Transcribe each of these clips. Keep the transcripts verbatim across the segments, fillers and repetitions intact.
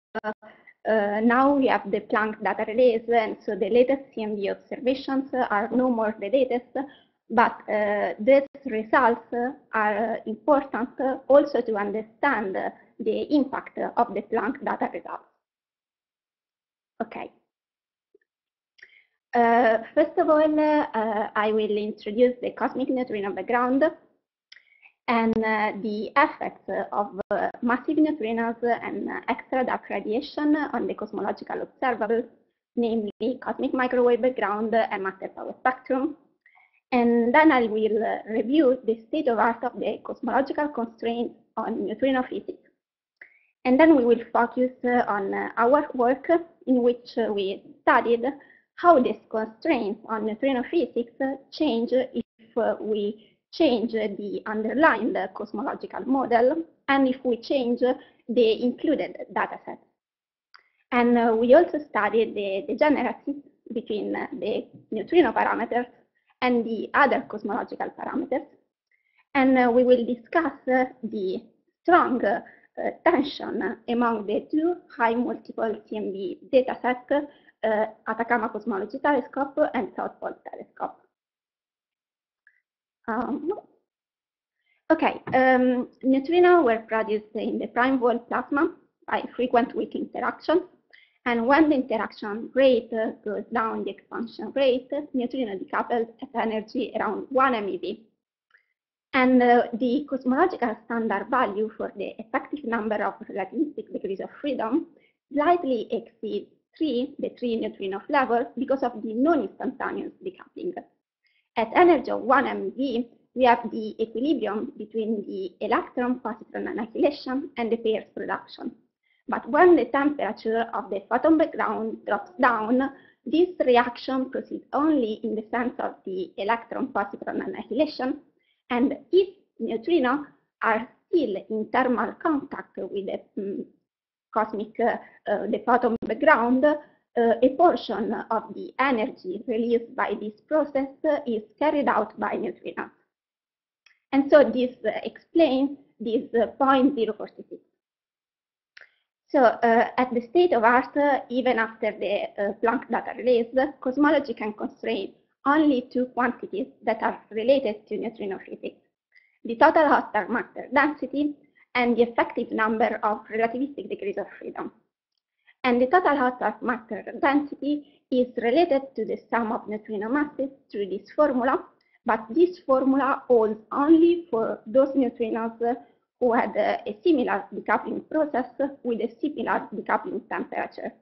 uh, now we have the Planck data release, and so the latest C M B observations are no more the latest, but uh, these results are important also to understand the impact of the Planck data results. Okay. Uh, first of all, uh, I will introduce the cosmic neutrino background and uh, the effects of uh, massive neutrinos and uh, extra dark radiation on the cosmological observables, namely cosmic microwave background and matter power spectrum. And then I will uh, review the state of art of the cosmological constraints on neutrino physics. And then we will focus uh, on uh, our work in which uh, we studied how these constraints on neutrino physics uh, change if uh, we change the underlying cosmological model and if we change the included dataset. And uh, we also studied the degeneracy between uh, the neutrino parameters and the other cosmological parameters. And uh, we will discuss uh, the strong uh, tension among the two high multiple C M B datasets, uh, Atacama Cosmology Telescope and South Pole Telescope. Um, okay, um, neutrinos were produced in the prime wall plasma by frequent weak interaction, and when the interaction rate uh, goes down the expansion rate, neutrino decoupled at energy around one MeV. And uh, the cosmological standard value for the effective number of relativistic degrees of freedom slightly exceeds three, the three neutrino level, because of the non-instantaneous decoupling. At energy of one MeV, we have the equilibrium between the electron-positron annihilation and the pairs production. But when the temperature of the photon background drops down, this reaction proceeds only in the sense of the electron-positron annihilation. And if neutrinos are still in thermal contact with the um, cosmic, uh, uh, the photon background, uh, a portion of the energy released by this process uh, is carried out by neutrinos. And so this uh, explains this uh, zero point zero four six. So uh, at the state of art, uh, even after the uh, Planck data release, cosmology can constrain only two quantities that are related to neutrino physics: the total hot dark matter density and the effective number of relativistic degrees of freedom. And the total hot dark matter density is related to the sum of neutrino masses through this formula, but this formula holds only for those neutrinos who had a, a similar decoupling process with a similar decoupling temperature.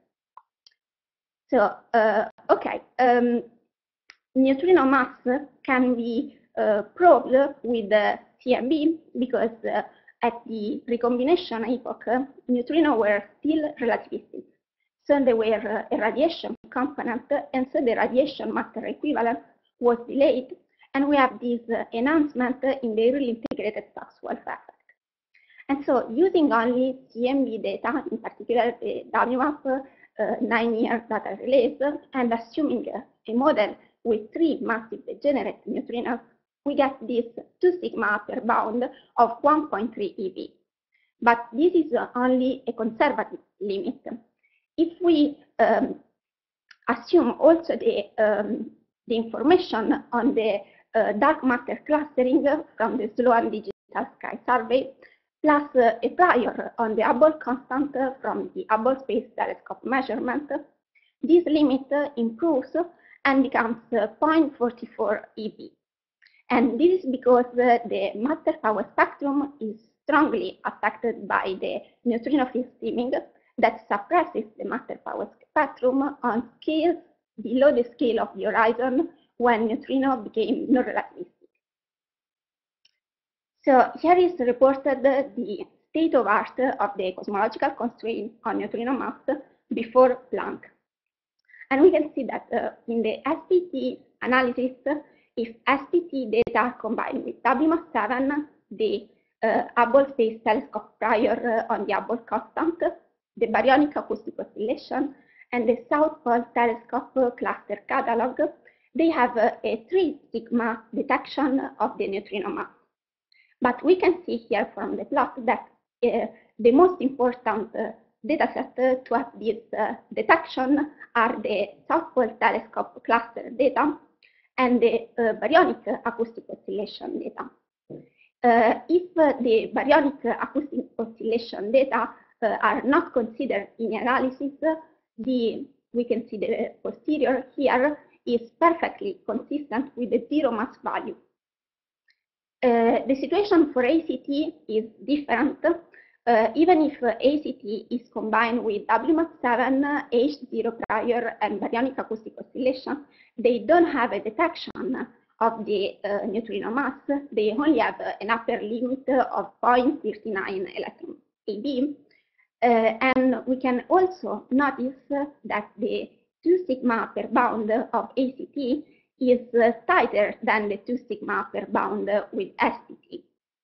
So, uh, okay, um, neutrino mass can be uh, probed with the C M B because uh, at the recombination epoch, uh, neutrinos were still relativistic. So they were uh, a radiation component, and so the radiation matter equivalence was delayed, and we have this uh, enhancement in the really integrated Stokes-Wolf effect. And so using only C M B data, in particular the W M A P uh, nine-year data release, and assuming uh, a model with three massive degenerate neutrinos, we get this two sigma upper bound of one point three eV. But this is uh, only a conservative limit. If we um, assume also the, um, the information on the uh, dark matter clustering from the Sloan Digital Sky Survey, plus uh, a prior on the Hubble constant from the Hubble Space Telescope measurement, this limit uh, improves and becomes uh, zero point four four eV. And this is because uh, the matter power spectrum is strongly affected by the neutrino field steaming that suppresses the matter power spectrum on scales below the scale of the horizon when neutrino became non-relativistic. So here is reported the state of art of the cosmological constraint on neutrino mass before Planck. And we can see that uh, in the S P T analysis, if S P T data are combined with W M A P seven, the uh, Hubble Space Telescope prior uh, on the Hubble constant, the baryonic acoustic oscillation, and the South Pole Telescope cluster catalog, they have uh, a three sigma detection of the neutrino mass. But we can see here from the plot that uh, the most important uh, dataset to have this uh, detection are the South Pole Telescope cluster data and the uh, baryonic acoustic oscillation data. Uh, if uh, the baryonic acoustic oscillation data uh, are not considered in analysis, the, we can see the posterior here is perfectly consistent with the zero mass value. Uh, the situation for A C T is different. Uh, even if uh, A C T is combined with W MAP seven, H zero prior, and baryonic acoustic oscillation, they don't have a detection of the uh, neutrino mass. They only have uh, an upper limit of zero point three nine electron A B. Uh, and we can also notice uh, that the two sigma per bound of A C T is uh, tighter than the two sigma per bound with S P T.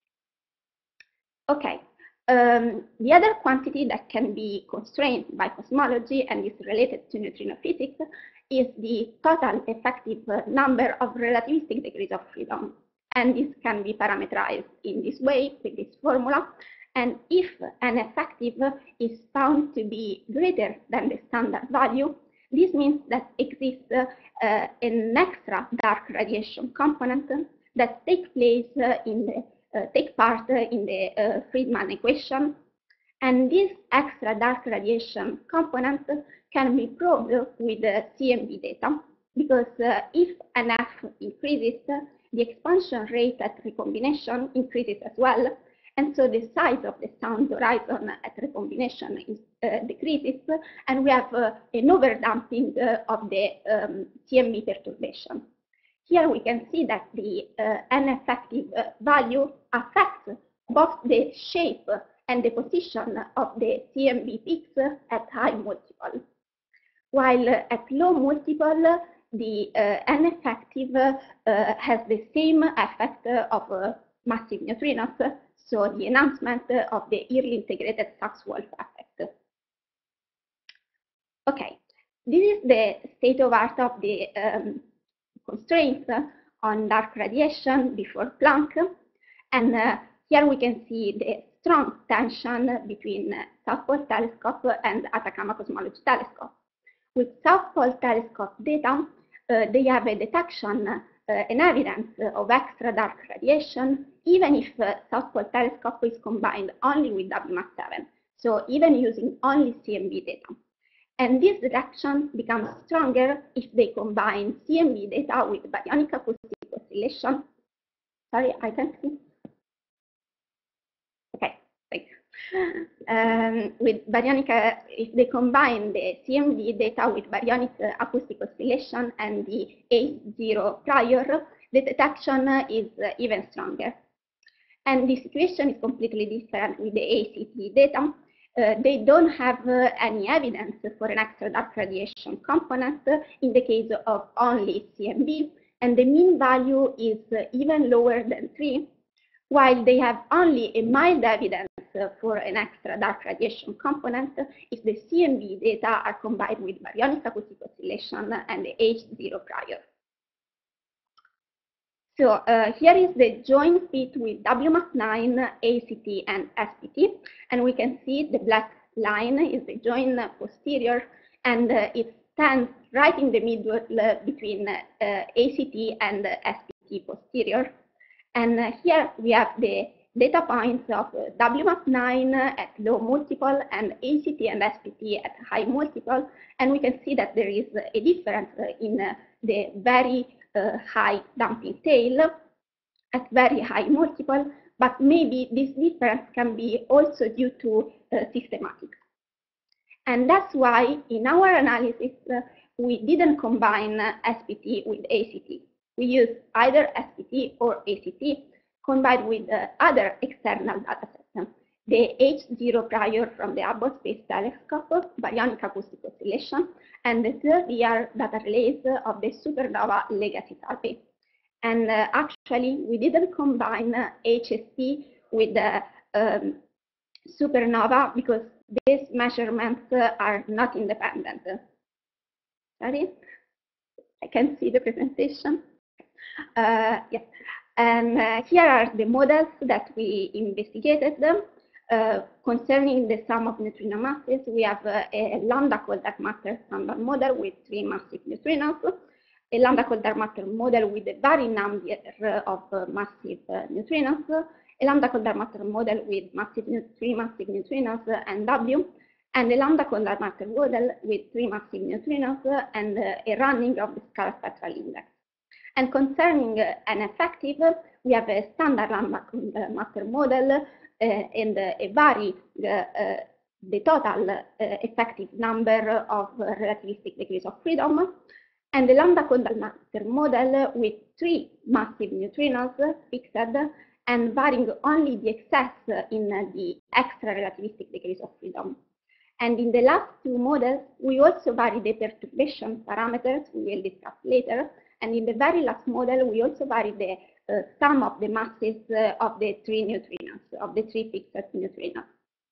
Okay, um, the other quantity that can be constrained by cosmology and is related to neutrino physics is the total effective number of relativistic degrees of freedom. And this can be parameterized in this way with this formula. And if an effective is found to be greater than the standard value, this means that exists uh, uh, an extra dark radiation component that takes place uh, in the uh, take part in the uh, Friedmann equation. And this extra dark radiation component can be probed with the C M B data, because uh, if N F increases, the expansion rate at recombination increases as well. And so the size of the sound horizon at recombination is, uh, decreases, and we have uh, an overdamping uh, of the um, C M B perturbation. Here we can see that the uh, N effective uh, value affects both the shape and the position of the C M B peaks at high multiple. While uh, at low multiple, the uh, N effective uh, has the same effect of uh, massive neutrinos, so the enhancement of the early integrated Sachs-Wolf effect. Okay, this is the state of art of the um, constraints on dark radiation before Planck. And uh, here we can see the strong tension between uh, South Pole Telescope and Atacama Cosmology Telescope. With South Pole Telescope data, uh, they have a detection Uh, an evidence uh, of extra dark radiation, even if uh, South Pole Telescope is combined only with W MAP seven, so even using only C M B data. And this detection becomes stronger if they combine C M B data with baryonic acoustic oscillation. Sorry, I can't see. Okay, thanks. Um, with baryonic, uh, if they combine the C M B data with baryonic uh, acoustic oscillation and the H zero prior, the detection uh, is uh, even stronger. And the situation is completely different with the A C T data. Uh, they don't have uh, any evidence for an extra dark radiation component uh, in the case of only C M B, and the mean value is uh, even lower than three, while they have only a mild evidence uh, for an extra dark radiation component if the C M B data are combined with baryonic acoustic oscillation and the H zero prior. So uh, here is the joint fit with W MAP nine, A C T, and S P T, and we can see the black line is the joint posterior, and uh, it stands right in the middle uh, between uh, A C T and S P T posterior. And uh, here we have the data points of uh, W MAP nine at low multiple and A C T and S P T at high multiple, and we can see that there is a difference uh, in uh, the very uh, high damping tail at very high multiple, but maybe this difference can be also due to uh, systematics. And that's why in our analysis, uh, we didn't combine uh, S P T with A C T. We use either S P T or A C T combined with uh, other external data sets. The H zero prior from the Hubble Space Telescope, baryonic acoustic oscillation, and the third year data release of the supernova legacy survey. And uh, actually, we didn't combine uh, H S T with the um, supernova because these measurements uh, are not independent. Sorry, I can see the presentation. Uh, yes, and uh, here are the models that we investigated. Uh, concerning the sum of neutrino masses, we have uh, a lambda cold dark matter standard model with three massive neutrinos, a lambda cold dark matter model with a varying number of uh, massive uh, neutrinos, a lambda cold dark matter model with massive three massive neutrinos uh, and W, and a lambda cold dark matter model with three massive neutrinos uh, and uh, a running of the scalar spectral index. And concerning uh, an effective, we have a standard lambda cold dark matter model uh, and uh, a vary uh, uh, the total uh, effective number of uh, relativistic degrees of freedom, and the lambda cold dark matter model with three massive neutrinos fixed and varying only the excess in the extra relativistic degrees of freedom. And in the last two models, we also vary the perturbation parameters, we will discuss later. And in the very last model, we also vary the uh, sum of the masses uh, of the three neutrinos, of the three fixed neutrinos.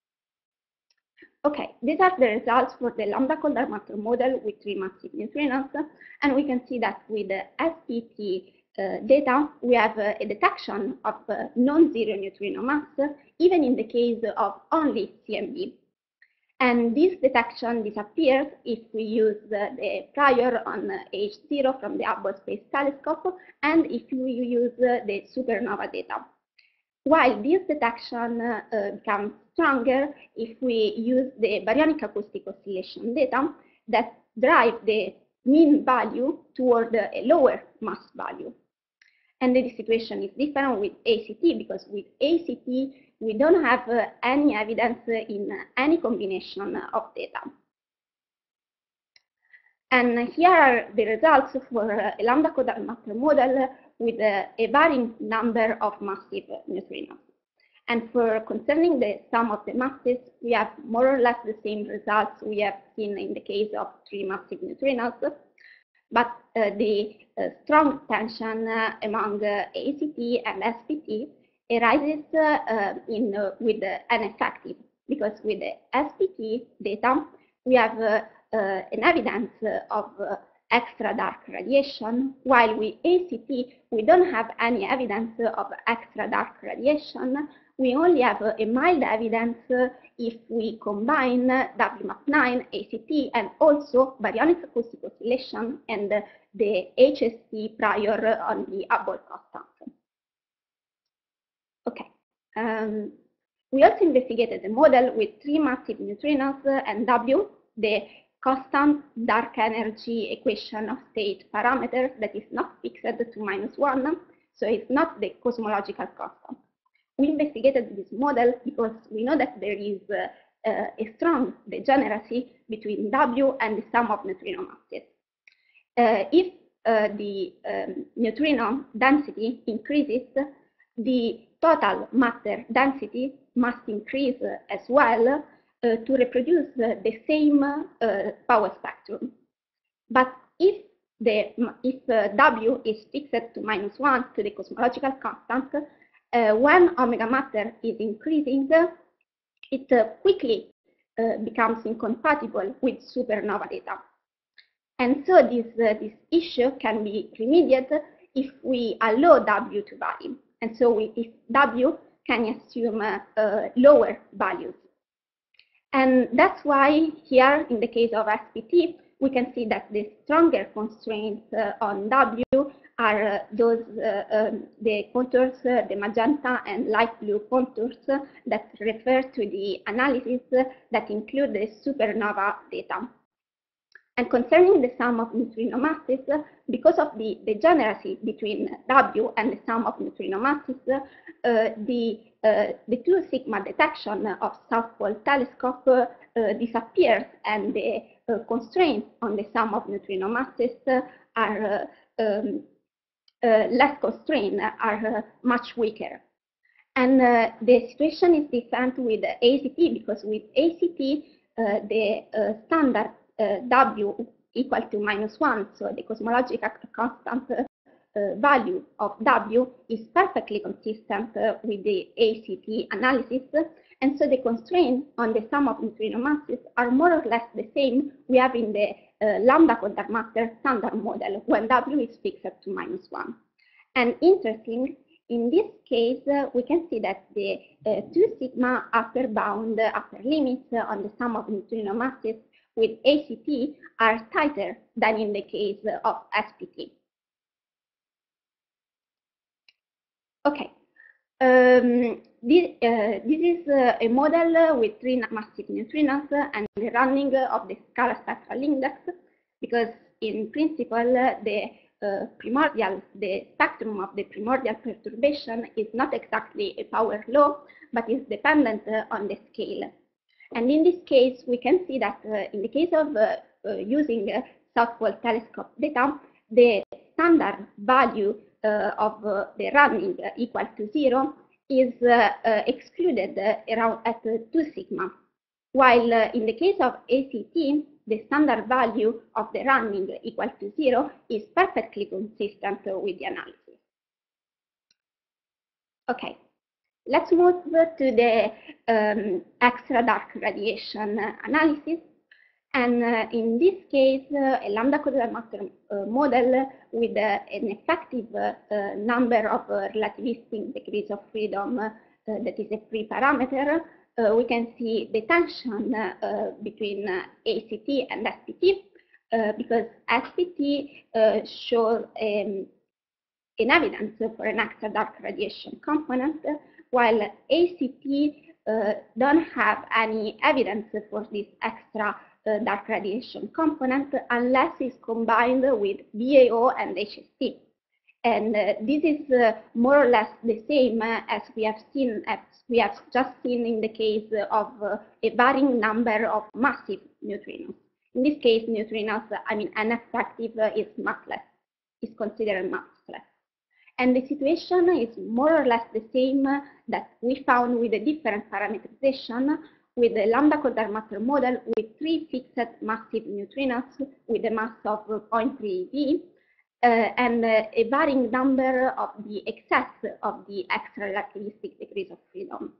Okay, these are the results for the lambda cold dark matter model with three massive neutrinos. And we can see that with the S P T uh, data, we have uh, a detection of uh, non-zero neutrino mass, even in the case of only C M B. And this detection disappears if we use uh, the prior on uh, H zero from the Hubble Space Telescope and if we use uh, the supernova data. While this detection uh, uh, becomes stronger if we use the baryonic acoustic oscillation data that drive the mean value toward uh, a lower mass value. And the situation is different with A C T, because with A C T, we don't have uh, any evidence in uh, any combination of data. And here are the results for uh, a lambda cold dark matter model with uh, a varying number of massive neutrinos. And for concerning the sum of the masses, we have more or less the same results we have seen in the case of three massive neutrinos. But uh, the uh, strong tension uh, among uh, A C T and S P T arises uh, uh, in, uh, with uh, an effective, because with the S P T data, we have uh, uh, an evidence uh, of uh, extra dark radiation, while with A C T, we don't have any evidence of extra dark radiation. We only have uh, a mild evidence uh, if we combine uh, W map nine, A C T, and also baryonic acoustic oscillation and uh, the H S T prior uh, on the Hubble constant. Okay. Um, we also investigated the model with three massive neutrinos uh, and W, the constant dark energy equation of state parameter that is not fixed to minus one, so it's not the cosmological constant. We investigated this model because we know that there is uh, uh, a strong degeneracy between W and the sum of neutrino masses. Uh, if uh, the um, neutrino density increases, the total matter density must increase uh, as well uh, to reproduce uh, the same uh, power spectrum. But if, the, if uh, W is fixed to minus one, to the cosmological constant, uh, when omega matter is increasing, uh, it uh, quickly uh, becomes incompatible with supernova data. And so this, uh, this issue can be remediated if we allow W to vary. And so we, if W can assume uh, uh, lower values. And that's why here, in the case of S P T, we can see that the stronger constraints uh, on W are uh, those, uh, um, the contours, uh, the magenta and light blue contours uh, that refer to the analysis uh, that include the supernova data. And concerning the sum of neutrino masses, uh, because of the degeneracy between W and the sum of neutrino masses, uh, the, uh, the two sigma detection of South Pole Telescope uh, uh, disappears, and the uh, constraints on the sum of neutrino masses uh, are uh, um, uh, less constrained, are uh, much weaker. And uh, the situation is different with A C T, because with A C T, uh, the uh, standard uh, W equal to minus one, so the cosmological constant uh, uh, value of W is perfectly consistent uh, with the A C T analysis, and so the constraints on the sum of neutrino masses are more or less the same we have in the uh, lambda cold dark matter standard model when W is fixed to minus one. And interesting, In this case, uh, we can see that the uh, two sigma upper bound, uh, upper limits uh, on the sum of neutrino masses with A C T are tighter than in the case of S P T. Okay, um, this, uh, this is uh, a model with three massive neutrinos and the running of the scalar spectral index, because in principle the uh, primordial, the spectrum of the primordial perturbation is not exactly a power law, but is dependent uh, on the scale. And in this case, we can see that uh, in the case of uh, uh, using uh, South Pole Telescope data, the standard value uh, of uh, the running uh, equal to zero is uh, uh, excluded uh, around at uh, two sigma, while uh, in the case of A C T, the standard value of the running equal to zero is perfectly consistent uh, with the analysis. Okay. Let's move to the um, extra dark radiation analysis. And uh, in this case, uh, a lambda coded matter uh, model with uh, an effective uh, uh, number of uh, relativistic degrees of freedom uh, that is a free parameter, uh, we can see the tension uh, between uh, A C T and S P T, uh, because S P T uh, shows um, an evidence for an extra dark radiation component, while A C T uh, don't have any evidence for this extra uh, dark radiation component unless it's combined with B A O and H S T. And uh, this is uh, more or less the same uh, as we have seen, as we have just seen in the case of uh, a varying number of massive neutrinos. In this case, neutrinos, I mean, N effective uh, is massless, is considered massless. And the situation is more or less the same that we found with a different parameterization with the lambda coded matter model with three fixed massive neutrinos with a mass of zero point three eV uh, and uh, a varying number of the excess of the extra relativistic degrees of freedom.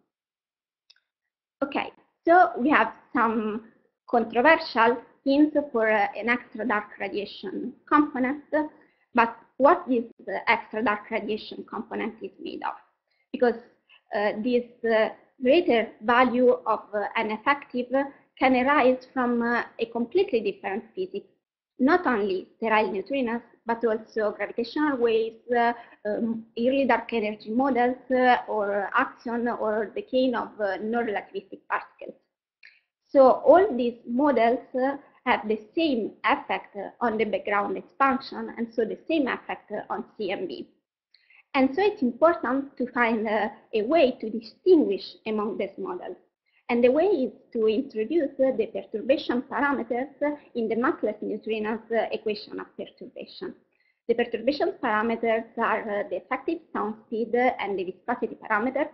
Okay, so we have some controversial hints for uh, an extra dark radiation component, but what this uh, extra dark radiation component is made of? Because uh, this uh, greater value of uh, an effective can arise from uh, a completely different physics, not only sterile neutrinos, but also gravitational waves, uh, um, early dark energy models, uh, or axion or decay of uh, non-relativistic particles. So all these models uh, have the same effect on the background expansion, and so the same effect on C M B. And so it's important to find uh, a way to distinguish among these models. And the way is to introduce uh, the perturbation parameters in the massless neutrinos uh, equation of perturbation. The perturbation parameters are uh, the effective sound speed and the viscosity parameter.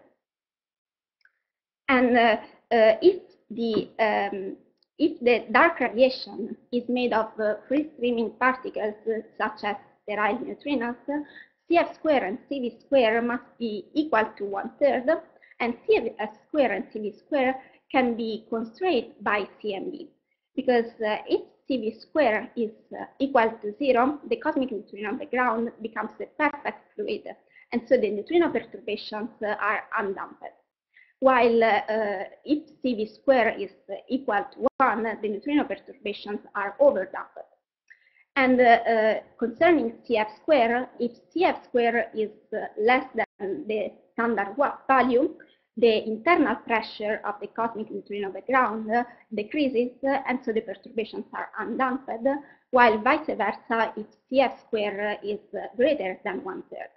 And uh, uh, if the um, If the dark radiation is made of uh, free-streaming particles uh, such as sterile neutrinos, C F square and C V square must be equal to one third, and C F square and C V square can be constrained by C M B. Because uh, if C V square is uh, equal to zero, the cosmic neutrino background becomes a perfect fluid, and so the neutrino perturbations uh, are undamped. While uh, if C V square is uh, equal to one, the neutrino perturbations are overdamped. And uh, uh, concerning C F square, if C F square is uh, less than the standard value, the internal pressure of the cosmic neutrino background uh, decreases, uh, and so the perturbations are undamped, while vice versa if C F square is uh, greater than one third.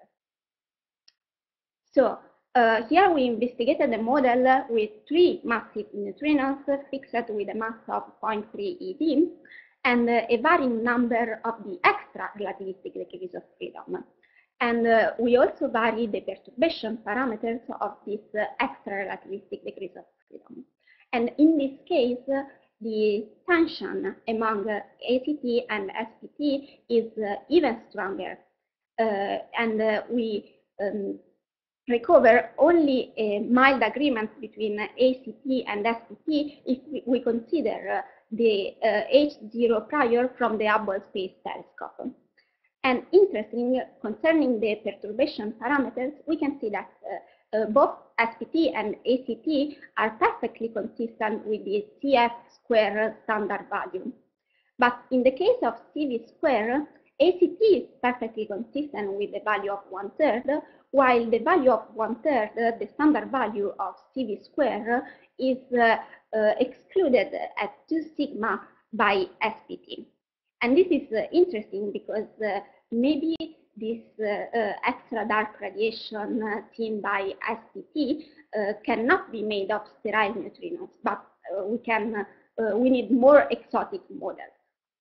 So uh, here we investigated a model with three massive neutrinos fixed with a mass of zero point three eV and uh, a varying number of the extra relativistic degrees of freedom. And uh, we also vary the perturbation parameters of these uh, extra relativistic degrees of freedom. And in this case, uh, the tension among uh, A C T and S P T is uh, even stronger. Uh, and uh, we um, recover only a mild agreement between uh, A C T and S P T if we, we consider uh, the uh, H zero prior from the Hubble Space Telescope. And interesting, concerning the perturbation parameters, we can see that uh, uh, both S P T and A C T are perfectly consistent with the C F square standard value. But in the case of C V square, A C T is perfectly consistent with the value of one third, while the value of one third, the standard value of C V square, is uh, uh, excluded at two sigma by S P T. And this is uh, interesting because uh, maybe this uh, uh, extra dark radiation uh, seen by S P T uh, cannot be made of sterile neutrinos, but uh, we can uh, we need more exotic models.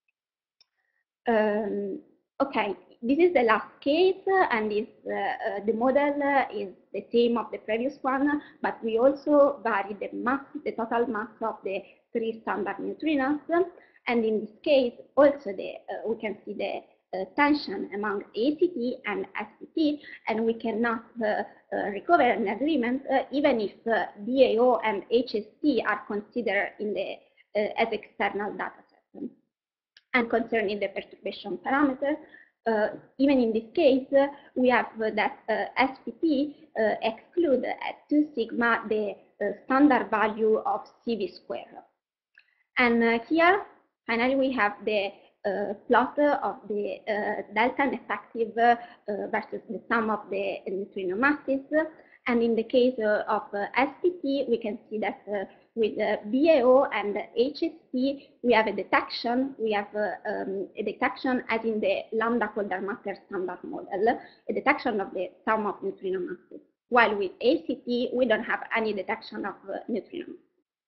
Um, okay, this is the last case, uh, and this, uh, uh, the model uh, is the same of the previous one, but we also vary the mass, the total mass of the three standard neutrinos. And in this case, also the, uh, we can see the uh, tension among A C T and S P T, and we cannot uh, uh, recover an agreement uh, even if uh, B A O and H S T are considered in the, uh, as external data set. And concerning the perturbation parameter, uh, even in this case, uh, we have uh, that uh, S P T uh, exclude at two sigma the uh, standard value of C V square. And uh, here, finally, we have the uh, plot of the uh, delta and effective uh, versus the sum of the neutrino masses. And in the case uh, of uh, S P T, we can see that uh, with uh, B A O and H S T, we have a detection. We have uh, um, a detection as in the lambda Coulter matter standard model, a detection of the sum of neutrino masses. While with A C T, we don't have any detection of uh, neutrino masses.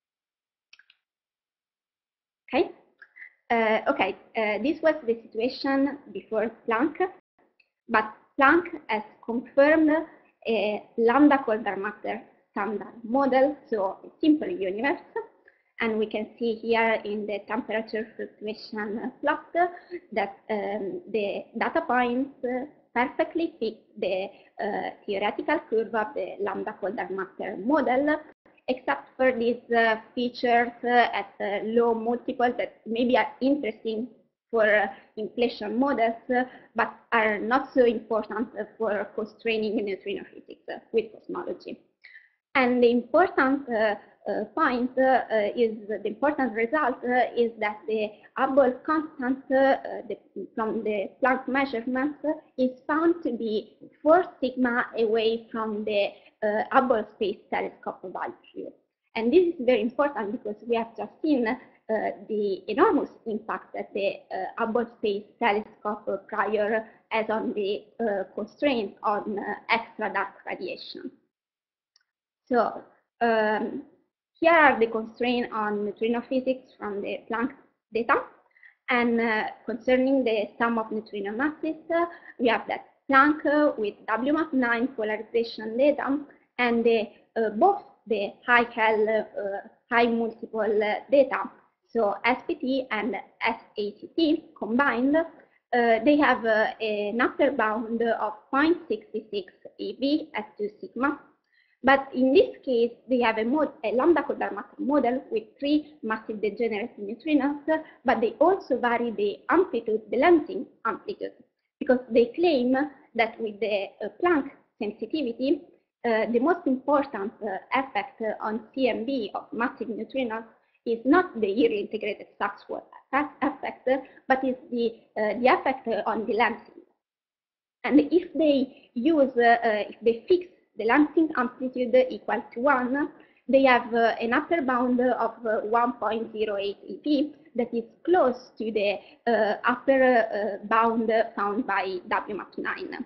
Okay, uh, okay. Uh, this was the situation before Planck, but Planck has confirmed a lambda Coulter matter standard model, so a simple universe. And we can see here in the temperature fluctuation plot that um, the data points uh, perfectly fit the uh, theoretical curve of the lambda Coulter matter model, except for these uh, features uh, at uh, low multiples that maybe are interesting for uh, inflation models, uh, but are not so important uh, for constraining neutrino physics uh, with cosmology. And the important uh, uh, point uh, uh, is, the important result uh, is that the Hubble constant uh, the, from the Planck measurements uh, is found to be four sigma away from the uh, Hubble Space Telescope value. And this is very important because we have just seen uh, the enormous impact that the uh, Hubble Space Telescope uh, prior has on the uh, constraints on uh, extra dark radiation. So um, here are the constraints on neutrino physics from the Planck data. And uh, concerning the sum of neutrino masses, uh, we have that Planck uh, with W map nine polarization data and the, uh, both the high Kell uh, high multiple uh, data, so S P T and S A C T combined, uh, they have uh, an upper bound of zero point six six E V at two sigma. But in this case, they have a, mod a lambda Coulter matter model with three massive degenerate neutrinos, but they also vary the amplitude, the lensing amplitude, because they claim that with the uh, Planck sensitivity, uh, the most important uh, effect on C M B of massive neutrinos is not the Early integrated Sachs-Wolf effect, but is the, uh, the effect on the lensing. And if they use, uh, uh, if they fix the lensing amplitude equal to one, they have uh, an upper bound of uh, one point zero eight E P that is close to the uh, upper uh, bound found by W map nine.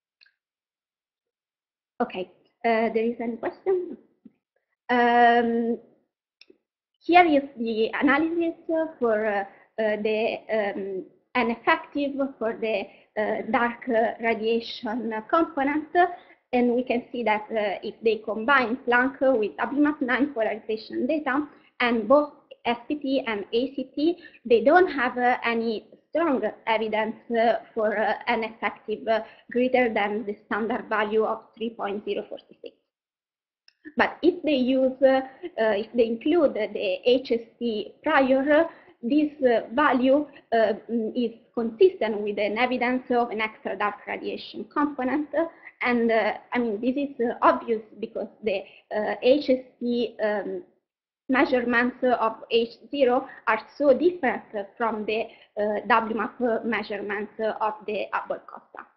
Okay, uh, there is any question? Um, here is the analysis for uh, uh, the um, an effective for the uh, dark uh, radiation component. And we can see that uh, if they combine Planck with W map nine polarization data and both S P T and A C T, they don't have uh, any strong evidence uh, for uh, an effective uh, greater than the standard value of three point zero four six. But if they use, uh, uh, if they include the H S T prior, this uh, value uh, is consistent with an evidence of an extra dark radiation component. And uh, I mean, this is uh, obvious because the uh, H S T um, measurements of H zero are so different from the uh, W map measurements of the Hubble constant.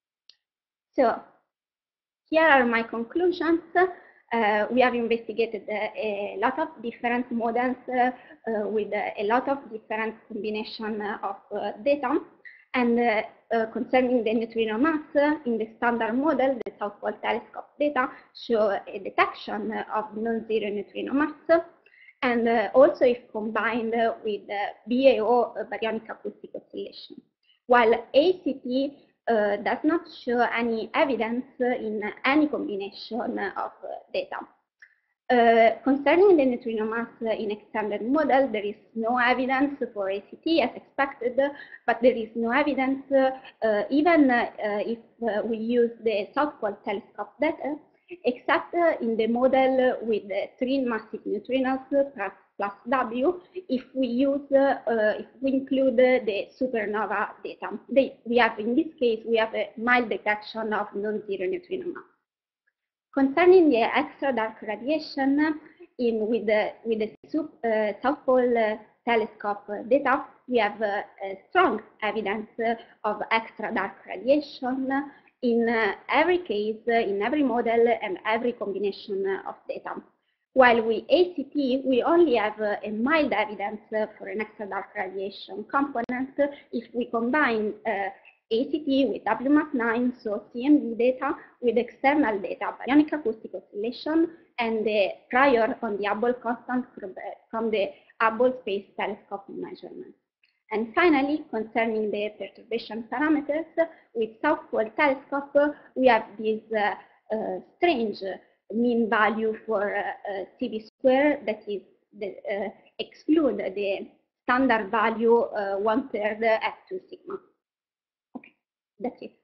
So here are my conclusions. Uh, we have investigated uh, a lot of different models uh, uh, with uh, a lot of different combination of uh, data. And uh, uh, concerning the neutrino mass, uh, in the standard model, the South Pole Telescope data show a detection of non-zero neutrino mass. And uh, also if combined uh, with uh, B A O uh, baryonic acoustic oscillation. While A C T uh, does not show any evidence in any combination of uh, data. Uh, concerning the neutrino mass in extended model, there is no evidence for A C T as expected, but there is no evidence uh, uh, even uh, if uh, we use the South Pole Telescope data, except uh, in the model with the three massive neutrinos plus, plus W, if we use, uh, uh, if we include uh, the supernova data. They, we have, in this case, we have a mild detection of non-zero neutrino mass. Concerning the extra dark radiation, in with the with the uh, South Pole uh, Telescope data, we have uh, strong evidence of extra dark radiation in uh, every case, uh, in every model, and every combination of data. While with A C T, we only have uh, a mild evidence uh, for an extra dark radiation component if we combine uh, A C T with W map nine, so C M D data with external data, baryonic acoustic oscillation, and the prior on the Hubble constant from the, from the Hubble Space Telescope measurement. And finally, concerning the perturbation parameters, with South Pole Telescope, we have this uh, uh, strange mean value for uh, uh, C V square that is the, uh, exclude the standard value uh, one third at two sigma. Okay, that's it.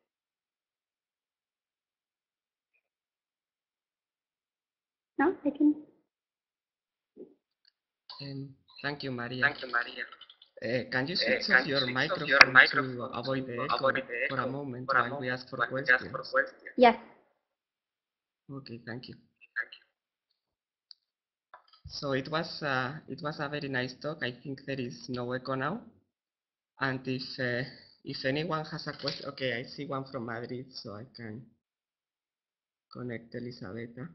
Now I can. Um, thank you, Maria. Thank you, Maria. Uh, can you switch Uh, off your microphone, your microphone to avoid the echo, avoid the for a echo moment for a while moment we ask for while we questions? ask for questions? Yes. Okay, thank you. Thank you. So it was uh, it was a very nice talk. I think there is no echo now. And if uh, if anyone has a question, okay, I see one from Madrid, so I can connect Elisabetta.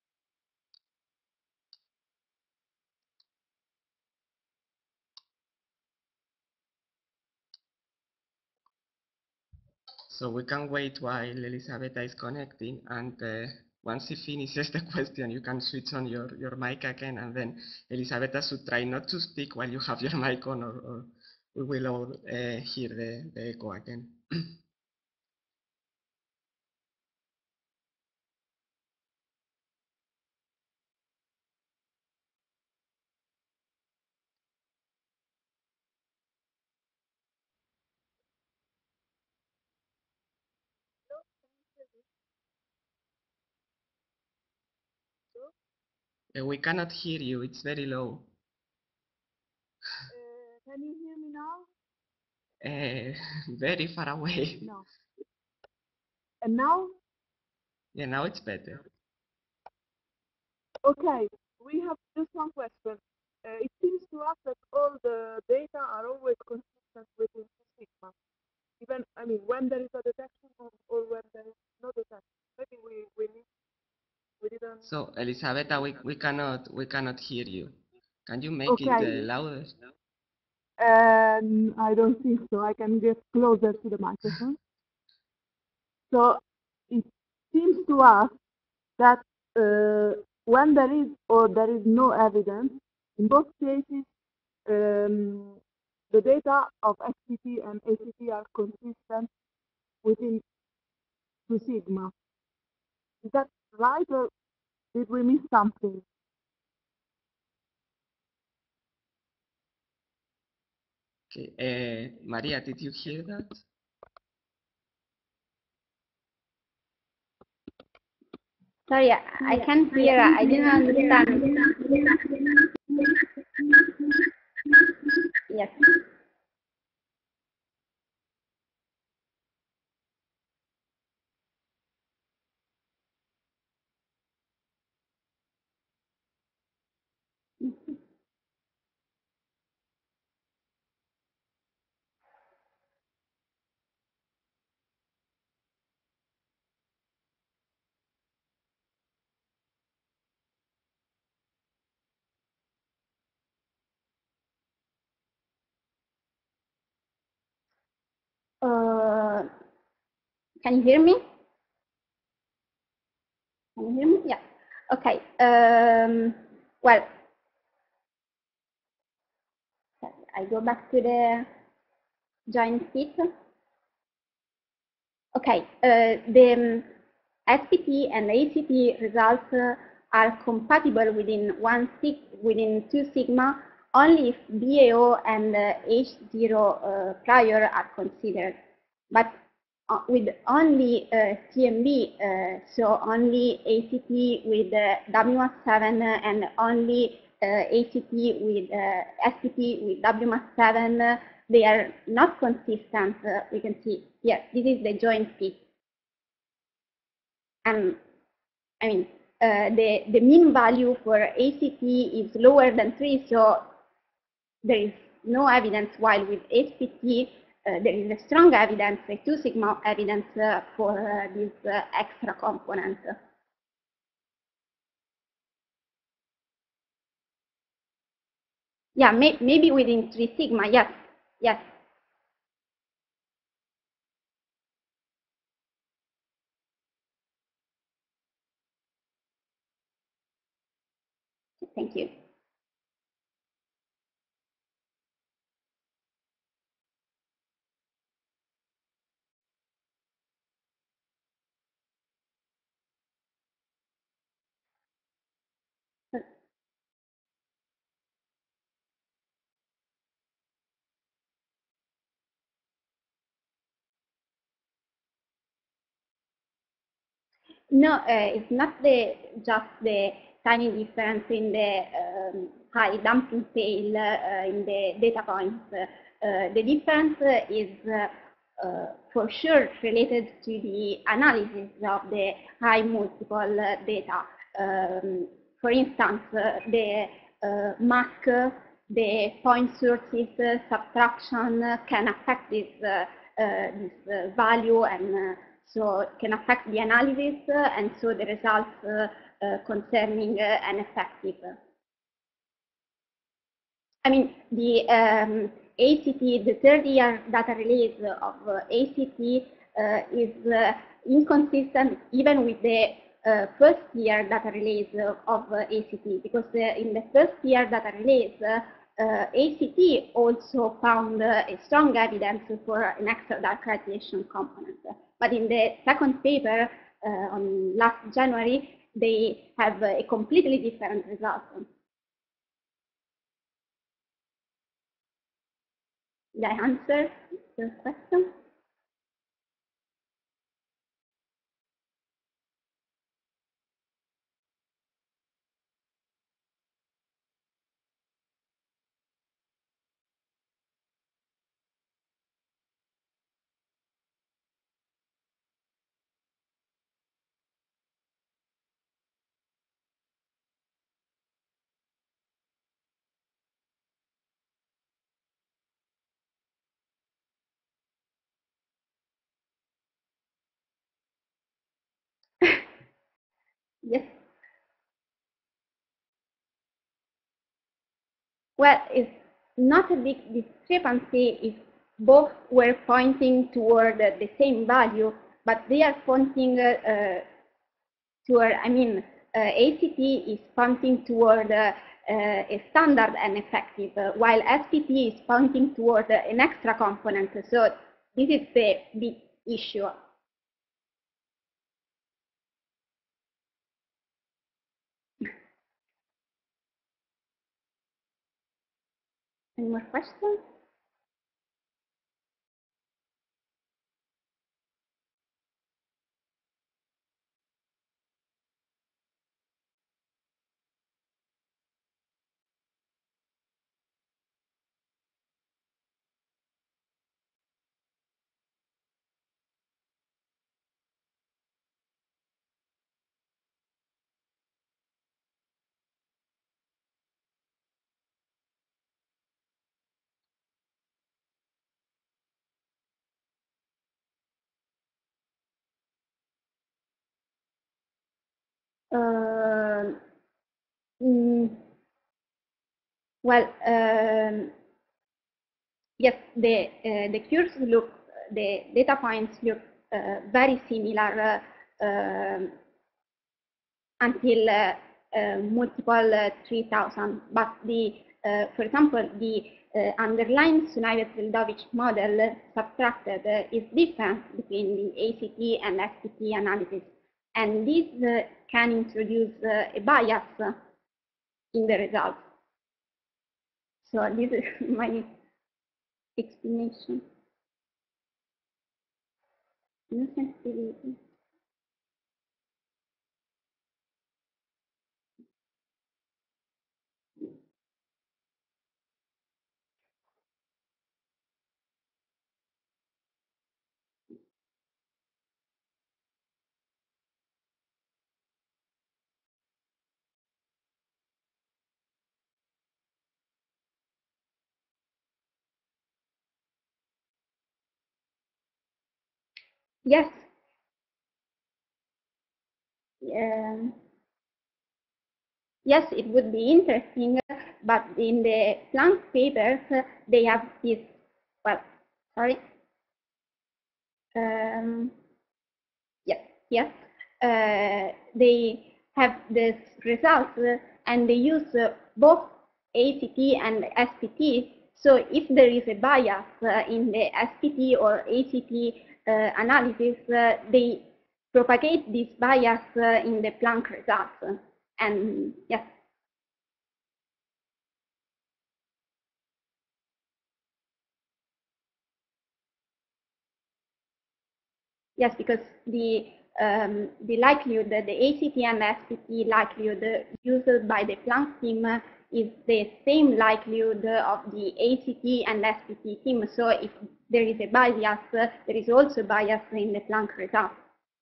So we can wait while Elisabetta is connecting, and uh, once she finishes the question, you can switch on your, your mic again, and then Elisabetta should try not to speak while you have your mic on, or, or we will all uh, hear the, the echo again. Uh, we cannot hear you, it's very low. Uh, can you hear me now? Uh, very far away. No. And now? Yeah, now it's better. Okay, we have just one question. Uh, it seems to us that all the data are always consistent within two sigma. Even, I mean, when there is a detection or, or when there is no detection. Maybe we, we, need, we didn't... So, Elisabetta, we, we, cannot, we cannot hear you. Can you make okay. it uh, louder? Um, I don't think so. I can get closer to the microphone. So it seems to us that uh, when there is or there is no evidence, in both cases, um, the data of X C T and A C T are consistent within two sigma. Is that right, or did we miss something? Okay, uh, Maria, did you hear that? Sorry, I can't hear. I didn't understand. Mhm. Uh, can you hear me? Can you hear me? Yeah. Okay. Um, well, I go back to the join sheet. Okay. Uh, the um, S P T and A C T results uh, are compatible within one sig within two sigma only if B A O and uh, H zero uh, prior are considered, but uh, with only uh, C M B, uh, so only A C T with uh, W M A S seven and only uh, A C T with uh, S P T with W M A S seven, uh, they are not consistent. Uh, we can see here, this is the joint fit. And I mean, uh, the, the mean value for A C T is lower than three, so there is no evidence, while with H P T, uh, there is a strong evidence, a two sigma evidence uh, for uh, this uh, extra component. Yeah, may, maybe within three sigma, yes, yes. Thank you. No, uh, it's not the just the tiny difference in the um, high damping tail uh, in the data points. Uh, uh, the difference uh, is uh, uh, for sure related to the analysis of the high multiple uh, data. Um, for instance, uh, the uh, mask, the point sources uh, subtraction uh, can affect this, uh, uh, this uh, value, and uh, so can affect the analysis uh, and so the results uh, uh, concerning uh, an effective. I mean, the um, A C T, the third year data release of uh, A C T uh, is uh, inconsistent even with the uh, first year data release of uh, A C T, because uh, in the first year data release, uh, uh, A C T also found uh, a strong evidence for an extra dark radiation component. But in the second paper uh, on last January, they have a completely different result. Did I answer the question? Yes. Well, it's not a big discrepancy if both were pointing toward uh, the same value, but they are pointing uh, uh, toward, I mean, uh, A C T is pointing toward uh, uh, a standard and effective, uh, while S P T is pointing toward uh, an extra component. So this is the big issue. Any more questions? Uh, mm, well, um, yes, the uh, the curves look, the data points look uh, very similar uh, um, until uh, uh, multiple uh, three thousand, but the, uh, for example, the uh, underlying Sunayevich-Zeldovich model subtracted uh, is different between the A C T and S P T analysis, and this uh, can introduce uh, a bias in the results. So this is my explanation. No sensitivity. Yes. Um, yes, it would be interesting, but in the Planck papers, uh, they have this, well, sorry. Um, yes, yes. Uh, they have this results uh, and they use uh, both A C T and S P T. So if there is a bias uh, in the S P T or A C T uh, analysis, uh, they propagate this bias uh, in the Planck results. And yes. Yes, because the um, the likelihood that the A C T and S P T likelihood used by the Planck team is the same likelihood of the A C T and S P T team. So if there is a bias, there is also bias in the Planck result.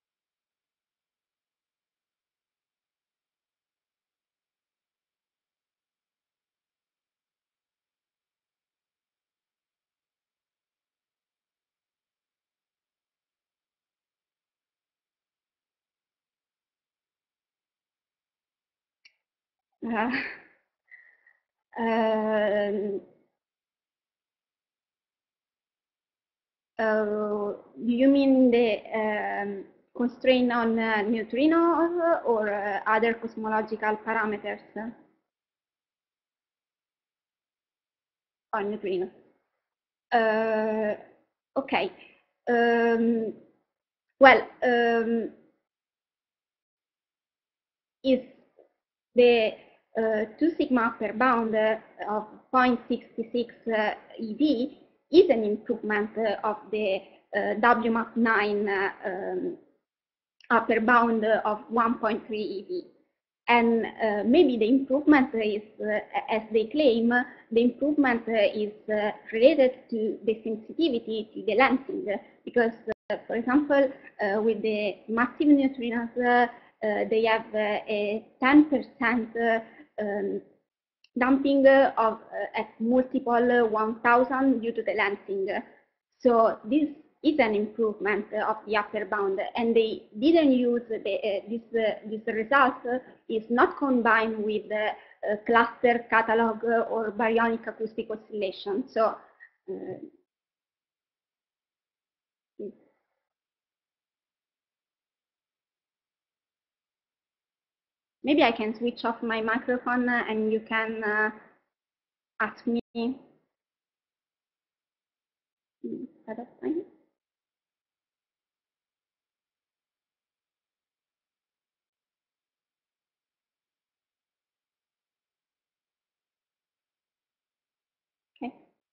Uh, um, uh, do you mean the um, constraint on uh, neutrinos or uh, other cosmological parameters on neutrinos? Uh, okay. Um, well, um, if the uh, two sigma upper bound uh, of zero point six six uh, E V is an improvement uh, of the uh, W map nine uh, um, upper bound of one point three E V. And uh, maybe the improvement is, uh, as they claim, the improvement uh, is uh, related to the sensitivity to the lensing, because, uh, for example, uh, with the massive neutrinos, uh, uh, they have uh, a ten percent uh, um, damping of uh, at multiple one thousand due to the lensing. So this is an improvement of the upper bound, and they didn't use the, uh, this, uh, this result is not combined with the uh, cluster catalog or baryonic acoustic oscillation. So uh, maybe I can switch off my microphone and you can uh, ask me at that time. Okay.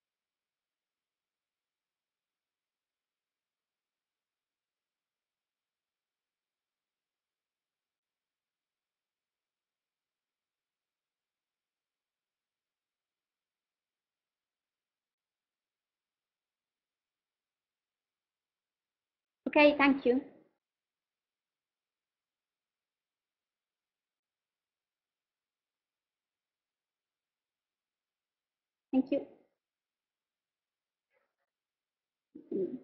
Okay, thank you. Thank you. Mm.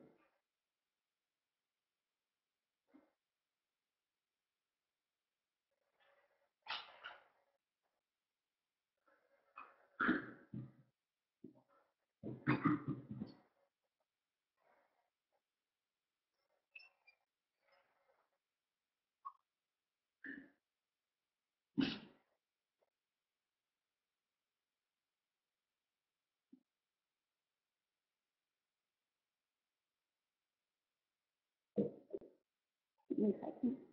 milliseconds.